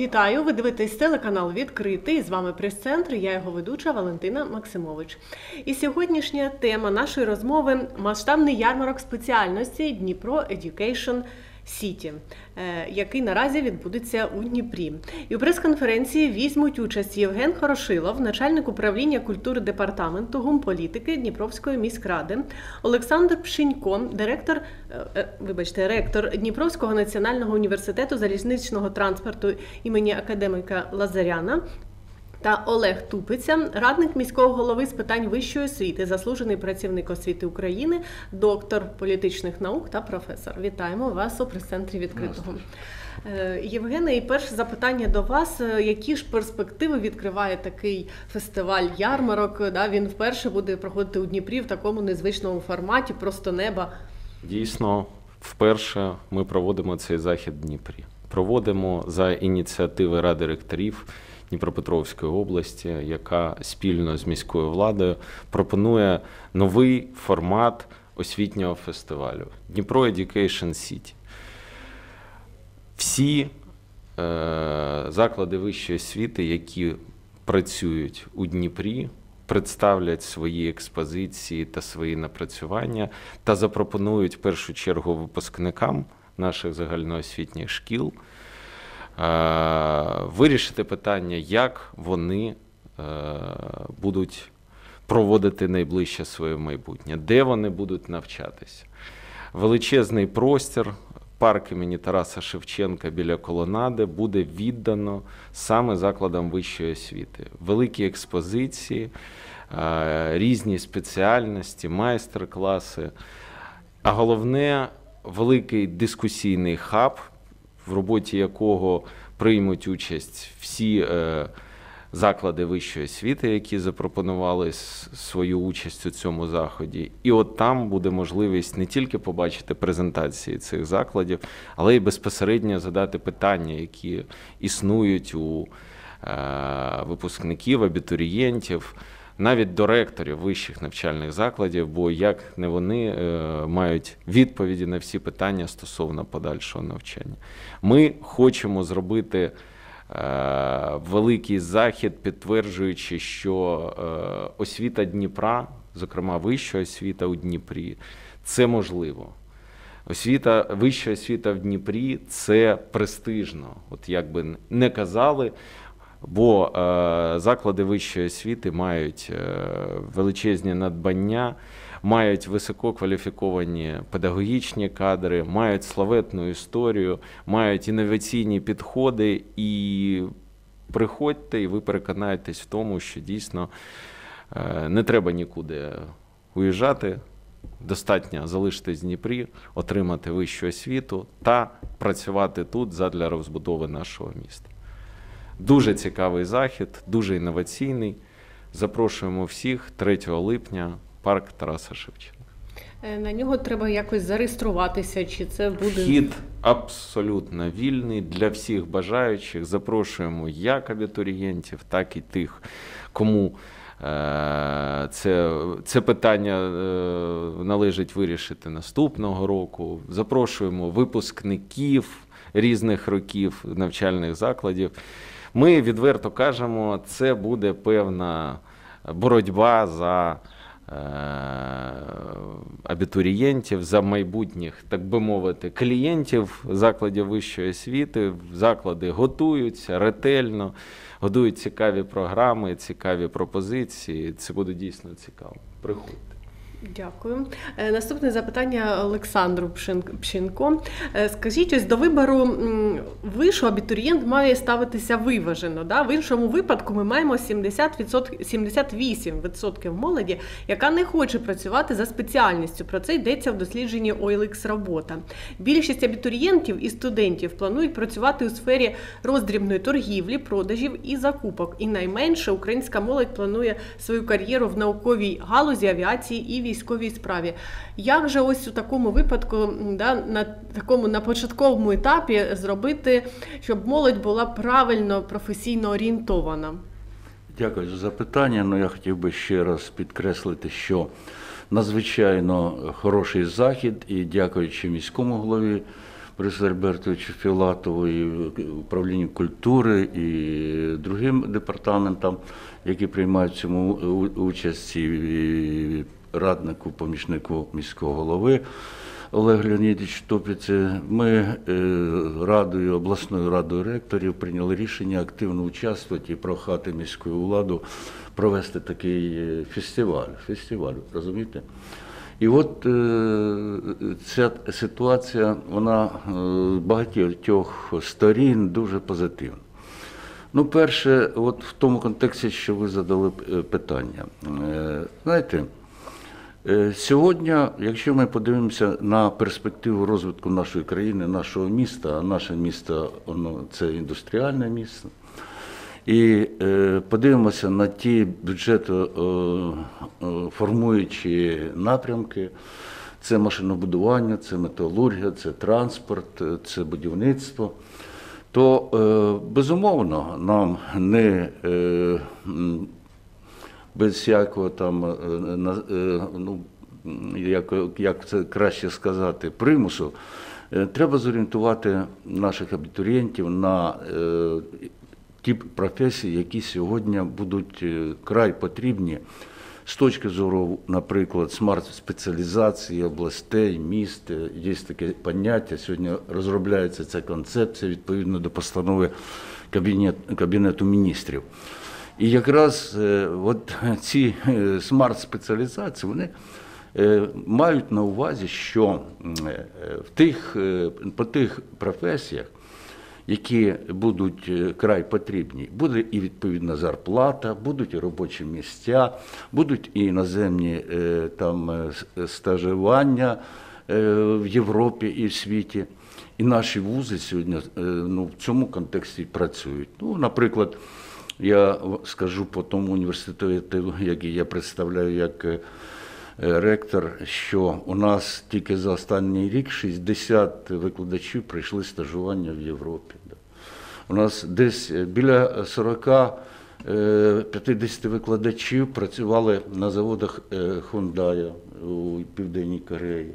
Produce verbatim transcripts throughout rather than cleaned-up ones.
Вітаю! Ви дивитесь телеканал «Відкритий». З вами прес-центр, я його ведуча Валентина Максимович. І сьогоднішня тема нашої розмови – масштабний ярмарок спеціальності Дніпро Education City, який наразі відбудеться у Дніпрі. І у прес-конференції візьмуть участь Євген Хорошилов, начальник управління культури департаменту гумполітики Дніпровської міськради, Олександр Пшенько, директор, вибачте, ректор Дніпровського національного університету залізничного транспорту імені академіка Лазаряна, та Олег Тупиця, радник міського голови з питань вищої освіти, заслужений працівник освіти України, доктор політичних наук та професор. Вітаємо вас у прес-центрі «Відкритого». Євгене, і перше запитання до вас. Які ж перспективи відкриває такий фестиваль-ярмарок? Він вперше буде проходити у Дніпрі в такому незвичному форматі, просто неба. Дійсно, вперше ми проводимо цей захід в Дніпрі. Проводимо за ініціативи Ради ректорів Дніпропетровської області, яка спільно з міською владою пропонує новий формат освітнього фестивалю Дніпро Education City. Всі е, заклади вищої освіти, які працюють у Дніпрі, представлять свої експозиції та свої напрацювання та запропонують в першу чергу випускникам наших загальноосвітніх шкіл вирішити питання, як вони будуть проводити найближче своє майбутнє, де вони будуть навчатися. Величезний простір, парк імені Тараса Шевченка біля колонади буде віддано саме закладам вищої освіти. Великі експозиції, різні спеціальності, майстер-класи, а головне – великий дискусійний хаб, в роботі якого приймуть участь всі е, заклади вищої освіти, які запропонували свою участь у цьому заході. І от там буде можливість не тільки побачити презентації цих закладів, але й безпосередньо задати питання, які існують у е, випускників, абітурієнтів, навіть до ректорів вищих навчальних закладів, бо як не вони е, мають відповіді на всі питання стосовно подальшого навчання. Ми хочемо зробити е, великий захід, підтверджуючи, що е, освіта Дніпра, зокрема вища освіта у Дніпрі, це можливо. Освіта, вища освіта в Дніпрі – це престижно, от як би не казали. Бо е, заклади вищої освіти мають е, величезні надбання, мають висококваліфіковані педагогічні кадри, мають славетну історію, мають інноваційні підходи. І приходьте, і ви переконаєтесь в тому, що дійсно е, не треба нікуди уїжджати, достатньо залишитись в Дніпрі, отримати вищу освіту та працювати тут задля розбудови нашого міста. Дуже цікавий захід, дуже інноваційний. Запрошуємо всіх третього липня, парк Тараса Шевченка. На нього треба якось зареєструватися, чи це буде… Вхід абсолютно вільний для всіх бажаючих. Запрошуємо як абітурієнтів, так і тих, кому е це, це питання е належить вирішити наступного року. Запрошуємо випускників різних років навчальних закладів. Ми відверто кажемо, це буде певна боротьба за е, абітурієнтів, за майбутніх, так би мовити, клієнтів закладів вищої освіти. Заклади готуються ретельно, готують цікаві програми, цікаві пропозиції. Це буде дійсно цікаво. Приходьте. Дякую. Наступне запитання Олександру Пшенько. Скажіть, ось до вибору вишу абітурієнт має ставитися виважено. Да? В іншому випадку ми маємо сімдесят вісім відсотків молоді, яка не хоче працювати за спеціальністю. Про це йдеться в дослідженні о ел ікс робота. Більшість абітурієнтів і студентів планують працювати у сфері роздрібної торгівлі, продажів і закупок. І найменше українська молодь планує свою кар'єру в науковій галузі, авіації і військовій справі. Як же ось у такому випадку, да, на такому на початковому етапі зробити, щоб молодь була правильно професійно орієнтована? Дякую за запитання. Ну, я хотів би ще раз підкреслити, що надзвичайно хороший захід, і дякуючи міському голові Борису Альбертовичу Філатову, і управлінню культури, і другим департаментам, які приймають в цьому участь, і раднику, помічнику міського голови Олег Леонідович Топіце. Ми радою, обласною радою ректорів прийняли рішення активно участвувати і прохати міську владу провести такий фестиваль. Фестиваль, розумієте? І от е, ця ситуація, вона з багатьох сторін дуже позитивна. Ну, перше, от в тому контексті, що ви задали питання. Е, знаєте, е, сьогодні, якщо ми подивимося на перспективу розвитку нашої країни, нашого міста, а наше місто, воно, це індустріальне місто, і е, подивимося на ті бюджетоформуючі напрямки, це машинобудування, це металургія, це транспорт, це будівництво, то е, безумовно нам не е, без всякого там, е, ну, як, як це краще сказати, примусу, е, треба зорієнтувати наших абітурієнтів на е, ті професії, які сьогодні будуть край потрібні з точки зору, наприклад, смарт-спеціалізації областей, міст. Є таке поняття, сьогодні розробляється ця концепція відповідно до постанови Кабінет, Кабінету міністрів. І якраз от ці смарт-спеціалізації, вони мають на увазі, що в тих, по тих професіях, які будуть край потрібні, буде і відповідна зарплата, будуть і робочі місця, будуть і іноземні там стажування в Європі і в світі. І наші вузи сьогодні, ну, в цьому контексті працюють. Ну, наприклад, я скажу по тому університету, який я представляю як ректор, що у нас тільки за останній рік шістдесят викладачів прийшли стажування в Європі. У нас десь біля сорок-п'ятдесят викладачів працювали на заводах Hyundai у Південній Кореї.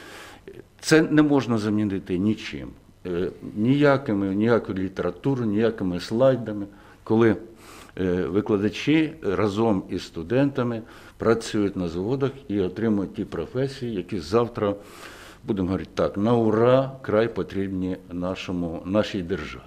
Це не можна замінити нічим, ніякими, ніякою літературою, ніякими слайдами, коли викладачі разом із студентами працюють на заводах і отримують ті професії, які завтра, будемо говорити так, на ура, край потрібні нашому, нашій державі.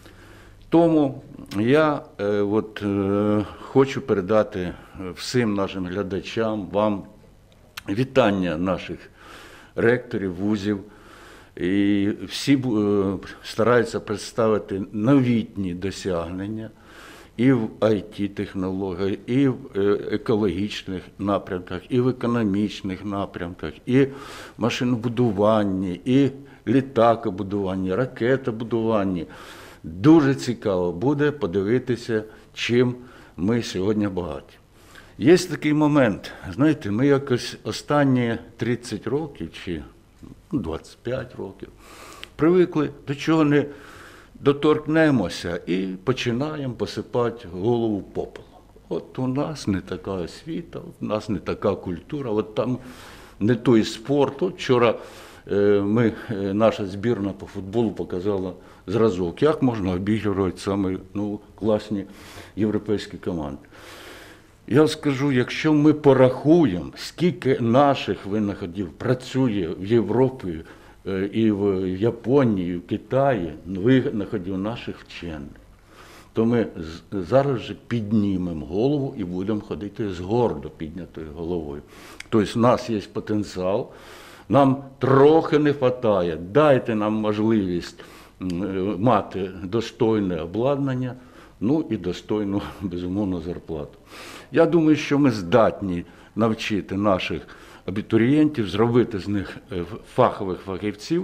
Тому я е, от, е, хочу передати всім нашим глядачам, вам вітання наших ректорів, вузів. І всі е, стараються представити новітні досягнення і в ай ті-технологіях, і в екологічних напрямках, і в економічних напрямках, і в машинобудуванні, і літакобудуванні, ракетобудуванні. Дуже цікаво буде подивитися, чим ми сьогодні багаті. Є такий момент, знаєте, ми якось останні тридцять років, чи двадцять п'ять років, привикли до чого не доторкнемося і починаємо посипати голову попелом. От у нас не така освіта, у нас не така культура, от там не той спорт. От вчора ми, наша збірна по футболу показала зразок, як можна обігрувати саме, ну, класні європейські команди. Я скажу, якщо ми порахуємо, скільки наших винаходів працює в Європі, і в Японії, і в Китаї, винаходів наших вчених, то ми зараз же піднімемо голову і будемо ходити з гордо піднятою головою. Тобто в нас є потенціал, нам трохи не вистачає, дайте нам можливість мати достойне обладнання, ну і достойну, безумовно, зарплату. Я думаю, що ми здатні навчити наших абітурієнтів, зробити з них фахових фахівців.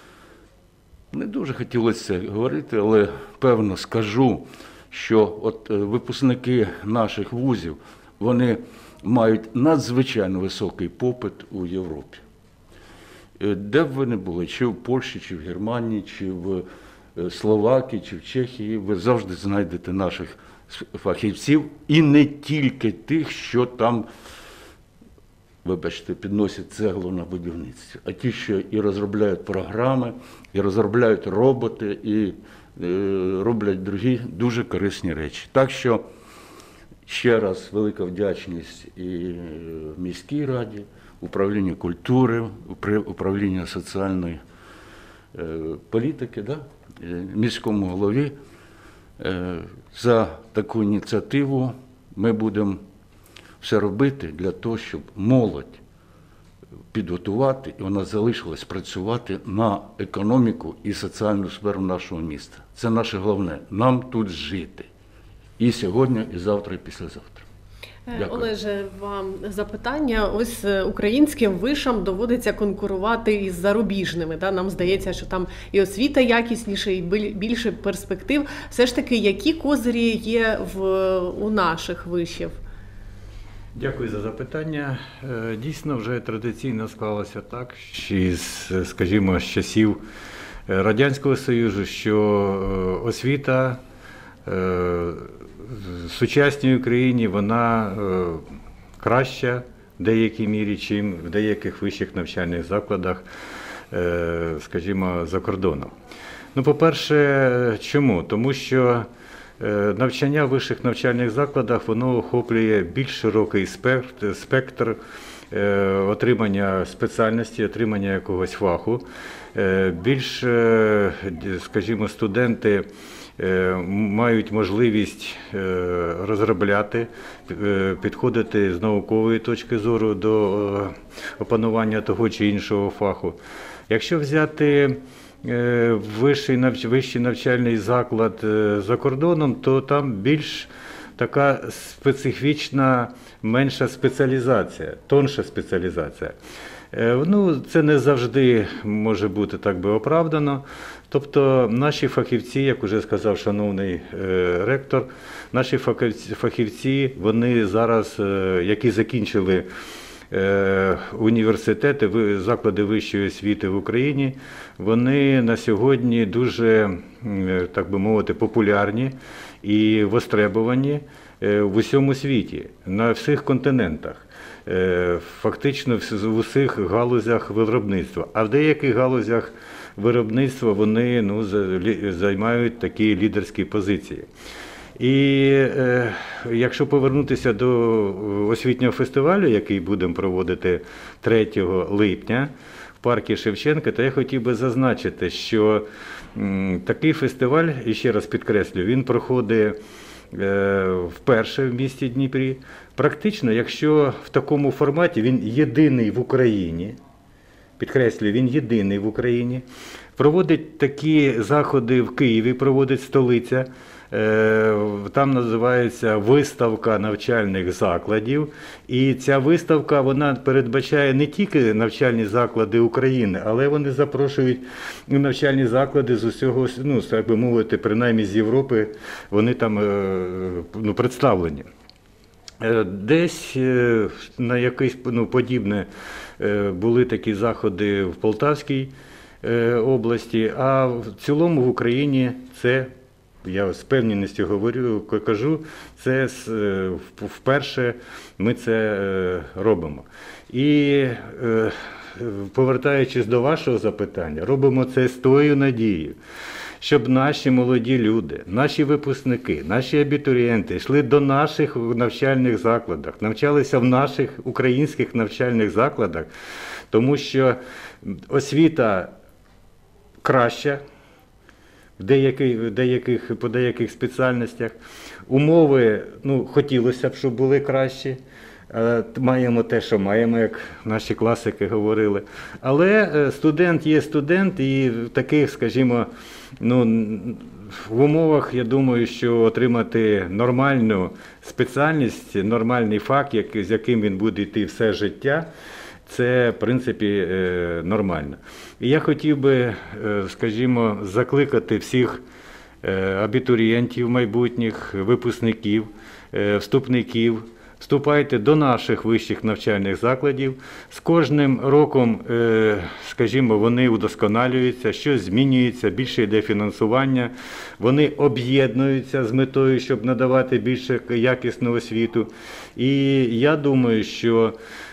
Не дуже хотілося говорити, але певно скажу, що от випускники наших вузів, вони мають надзвичайно високий попит у Європі. Де б ви не були, чи в Польщі, чи в Германії, чи в Словакії, чи в Чехії, ви завжди знайдете наших фахівців, і не тільки тих, що там вибачте, підносять цеглу на будівництві, а ті, що і розробляють програми, і розробляють роботи, і е, роблять другі дуже корисні речі. Так що ще раз велика вдячність і міській раді, управлінню культури, управлінню соціальної е, політики, да? міському голові е, за таку ініціативу. Ми будемо все робити для того, щоб молодь підготувати, і вона залишилась працювати на економіку і соціальну сферу нашого міста. Це наше головне. Нам тут жити. І сьогодні, і завтра, і післязавтра. Дякую. Олеже, вам запитання. Ось українським вишам доводиться конкурувати із зарубіжними. Да? Нам здається, що там і освіта якісніша, і більше перспектив. Все ж таки, які козирі є в, у наших вишів? Дякую за запитання. Дійсно, вже традиційно склалося так, із, скажімо, з часів Радянського Союзу, що освіта в сучасній Україні, вона краща в деякій мірі, чим в деяких вищих навчальних закладах, скажімо, за кордоном. Ну, по-перше, чому? Тому що навчання в вищих навчальних закладах, воно охоплює більш широкий спектр, спектр отримання спеціальності, отримання якогось фаху. Більш, скажімо, студенти мають можливість розробляти, підходити з наукової точки зору до опанування того чи іншого фаху. Якщо взяти вищий, вищий навчальний заклад за кордоном, то там більш така специфічна, менша спеціалізація, тонша спеціалізація. Ну, це не завжди може бути так би оправдано. Тобто наші фахівці, як уже сказав шановний ректор, наші фахівці, вони зараз, які закінчили університети, заклади вищої освіти в Україні, вони на сьогодні дуже, так би мовити, популярні і востребовані в усьому світі, на всіх континентах. Фактично в усіх галузях виробництва. А в деяких галузях виробництва вони ну, займають такі лідерські позиції. І е, якщо повернутися до освітнього фестивалю, який будемо проводити третього липня в парку Шевченка, то я хотів би зазначити, що м, такий фестиваль, і ще раз підкреслю, він проходить е, вперше в місті Дніпрі. Практично, якщо в такому форматі, він єдиний в Україні, підкреслюю, він єдиний в Україні, проводить такі заходи в Києві, проводить столиця. Там називається виставка навчальних закладів, і ця виставка, вона передбачає не тільки навчальні заклади України, але вони запрошують навчальні заклади з усього, ну, так би мовити, принаймні з Європи, вони там ну, представлені. Десь на якесь ну, подібне були такі заходи в Полтавській області, а в цілому в Україні це, я з певністю говорю, кажу, це вперше ми це робимо. І повертаючись до вашого запитання, робимо це з тою надією, щоб наші молоді люди, наші випускники, наші абітурієнти йшли до наших навчальних закладів, навчалися в наших українських навчальних закладах, тому що освіта краща в деяких, в деяких, по деяких спеціальностях, умови, ну, хотілося б, щоб були кращі. Маємо те, що маємо, як наші класики говорили. Але студент є студент, і в таких, скажімо, ну, в умовах, я думаю, що отримати нормальну спеціальність, нормальний фах, з яким він буде йти все життя, це, в принципі, нормально. І я хотів би, скажімо, закликати всіх абітурієнтів майбутніх, випускників, вступників, вступайте до наших вищих навчальних закладів. З кожним роком, скажімо, вони удосконалюються, щось змінюється, більше йде фінансування. Вони об'єднуються з метою, щоб надавати більше якісну освіту. І я думаю, що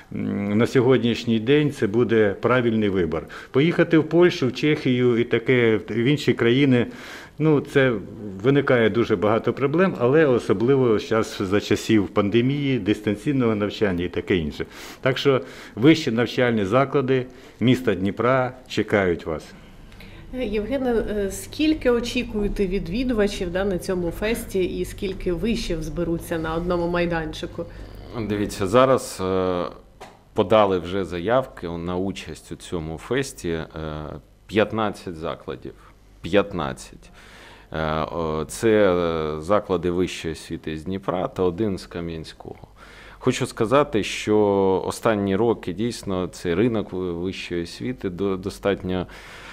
м, на сьогоднішній день це буде правильний вибір. Поїхати в Польщу, в Чехію і таке, в інші країни, ну, це виникає дуже багато проблем, але особливо зараз за часів пандемії, дистанційного навчання і таке інше. Так що вищі навчальні заклади міста Дніпра чекають вас. Євгене, е, скільки очікуєте відвідувачів, да, на цьому фесті і скільки вишів зберуться на одному майданчику? Дивіться, зараз е, подали вже заявки на участь у цьому фесті е, п'ятнадцять закладів. п'ятнадцять. Е, о, Це е, заклади вищої освіти з Дніпра та один з Кам'янського. Хочу сказати, що останні роки дійсно цей ринок вищої освіти до- достатньо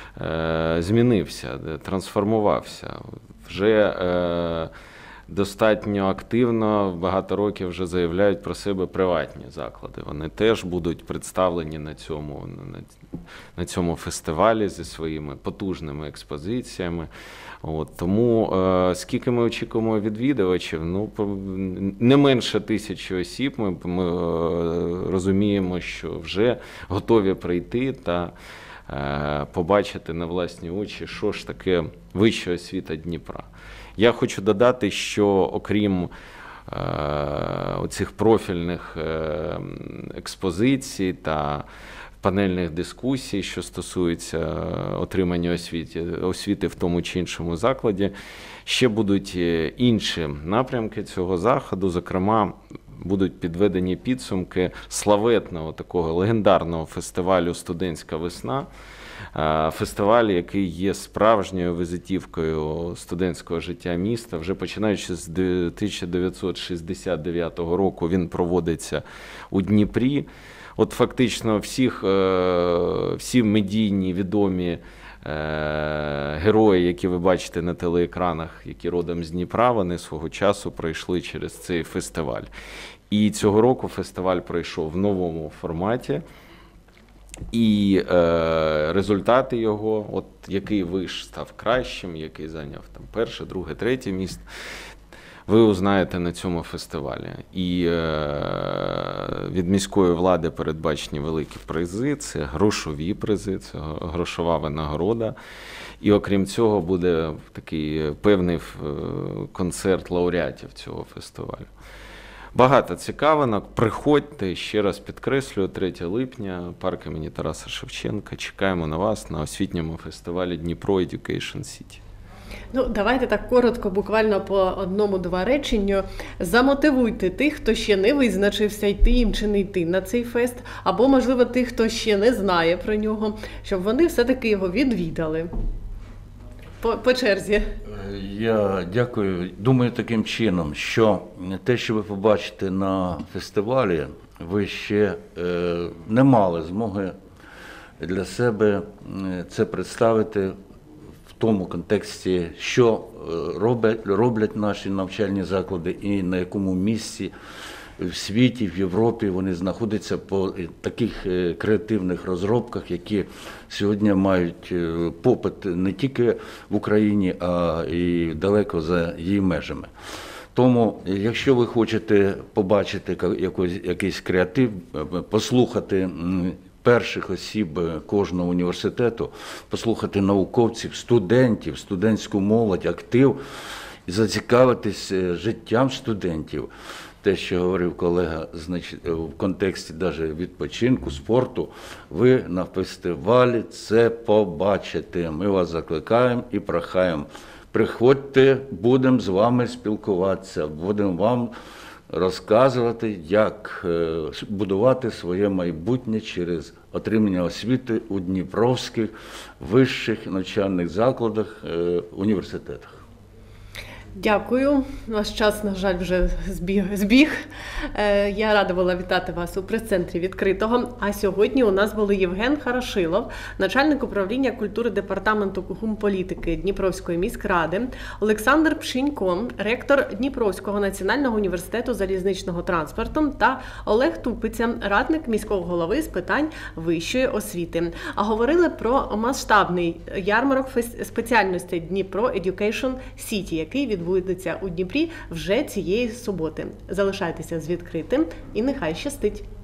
е, змінився, де- трансформувався. Вже е, достатньо активно, багато років вже заявляють про себе приватні заклади. Вони теж будуть представлені на цьому, на, на цьому фестивалі зі своїми потужними експозиціями. От, тому е, скільки ми очікуємо відвідувачів, ну, по- не менше тисячі осіб, ми, ми е, розуміємо, що вже готові прийти та е, побачити на власні очі, що ж таке вища освіта Дніпра. Я хочу додати, що окрім е, оцих профільних е, експозицій та панельних дискусій, що стосуються отримання освіти, освіти в тому чи іншому закладі, ще будуть інші напрямки цього заходу, зокрема, будуть підведені підсумки славетного такого легендарного фестивалю «Студентська весна», фестиваль, який є справжньою візитівкою студентського життя міста. Вже починаючи з тисяча дев'ятсот шістдесят дев'ятого року він проводиться у Дніпрі. От фактично всіх, всі медійні відомі герої, які ви бачите на телеекранах, які родом з Дніпра, вони свого часу пройшли через цей фестиваль. І цього року фестиваль пройшов в новому форматі. І е, результати його, от який виш став кращим, який зайняв там перше, друге, третє місце, ви узнаєте на цьому фестивалі. І е, від міської влади передбачені великі призи, це грошові призи, це грошова винагорода. І окрім цього буде такий певний концерт лауреатів цього фестивалю. Багато цікавинок. Приходьте, ще раз підкреслюю, третього липня, парк імені Тараса Шевченка. Чекаємо на вас на освітньому фестивалі Дніпро Education City. Ну, давайте так коротко, буквально по одному-два реченню. Замотивуйте тих, хто ще не визначився, йти їм чи не йти на цей фест, або, можливо, тих, хто ще не знає про нього, щоб вони все-таки його відвідали. По, по черзі. Я дякую. Думаю таким чином, що те, що ви побачите на фестивалі, ви ще е, не мали змоги для себе це представити в тому контексті, що роблять, роблять наші навчальні заклади і на якому місці в світі, в Європі вони знаходяться по таких креативних розробках, які сьогодні мають попит не тільки в Україні, а і далеко за її межами. Тому, якщо ви хочете побачити якийсь, якийсь креатив, послухати перших осіб кожного університету, послухати науковців, студентів, студентську молодь, актив і зацікавитись життям студентів. Те, що говорив колега, значить, в контексті навіть відпочинку, спорту, ви на фестивалі це побачите. Ми вас закликаємо і прохаємо. Приходьте, будемо з вами спілкуватися, будемо вам розказувати, як будувати своє майбутнє через отримання освіти у дніпровських вищих навчальних закладах, університетах. Дякую. Наш час, на жаль, вже збіг. збіг. Я рада була вітати вас у прес-центрі відкритого. А сьогодні у нас були Євген Хорошилов, начальник управління культури департаменту гумполітики Дніпровської міськради, Олександр Пшінько, ректор Дніпровського національного університету залізничного транспорту та Олег Тупиця, радник міського голови з питань вищої освіти. А говорили про масштабний ярмарок спеціальностей Дніпро Education City, який відбувається відбудеться у Дніпрі вже цієї суботи. Залишайтеся з відкритим і нехай щастить!